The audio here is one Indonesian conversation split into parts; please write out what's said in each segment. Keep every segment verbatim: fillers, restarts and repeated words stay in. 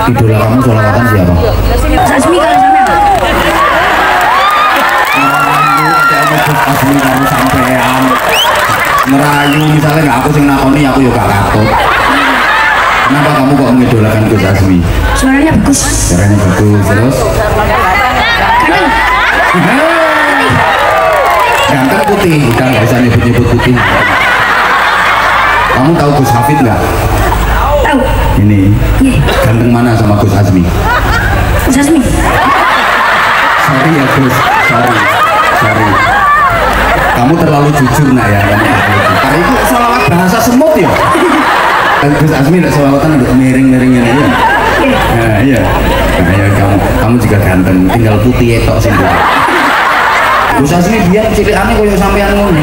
idola kamu sholawatan siapa? Asmi kalau sana. Gus Asmi kamu sampean merayu misalnya nggak aku sing nakoni aku juga gak katut. Kenapa kamu kok mengidolakan Gus Asmi? Suaranya bagus. Suaranya bagus terus. Ganteng putih, udah nggak usah nyebut-nyebut putih. Kamu tahu Gus Hafid nggak? Tahu. Ini ganteng mana sama Gus Asmi? Gus Asmi. Sorry ya Gus, sorry, sorry. Kamu terlalu jujur nak ya. Karena itu sholawat bahasa semut ya. Dan Gus Asmi tidak sholawatan untuk miring-miringnya ya. Nah, iya. Nah, ya kamu, kamu juga ganteng, tinggal putih etok sih. Gus Asmi biar cilik aneh koyo sampean ngono.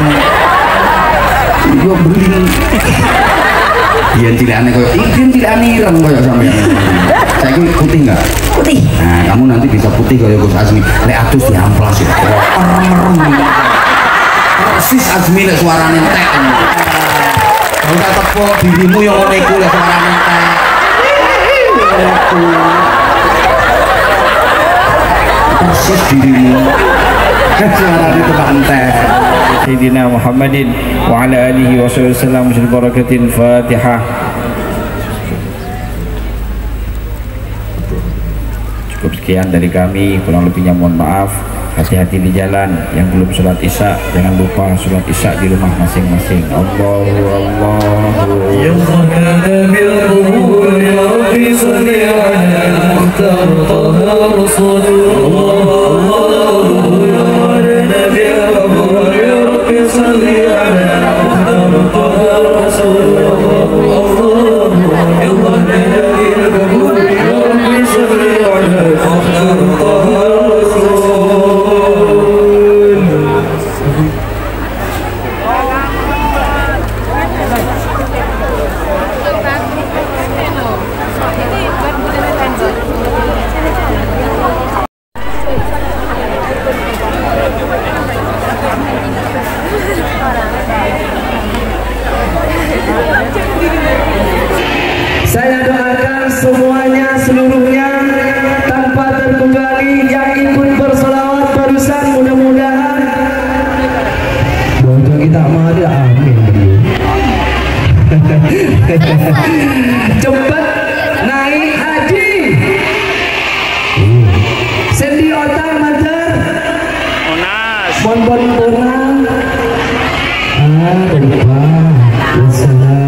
Yo beling. Biar cilik aneh koyo ikan cilik aneh ireng koyo sampean. Saiki putih enggak? Putih. Nah, kamu nanti bisa putih koyo Gus Asmi. Lek atus diamplas ya. Persis Asmi lek suarane entek. Kau tak tepuk dirimu yang ngono iku lek suarane entek. Persis dirimu. Suarane tukang entek. Sayyidina Muhammadin wa ala alihi wa sallam wa barakatil Fatihah. Cukup sekian dari kami, kurang lebihnya mohon maaf. Hati-hati di jalan, yang belum sholat isya jangan lupa sholat isya di rumah masing-masing. Allahu Allahu ya Saya doakan semuanya seluruhnya tanpa terkecuali yang ikut bersolawat barusan, mudah-mudahan doa kita mah ada amin. Cepat naik haji. Sendi otak mantar. Onas. Bon bon bonang. Ah lupa. Wassalam.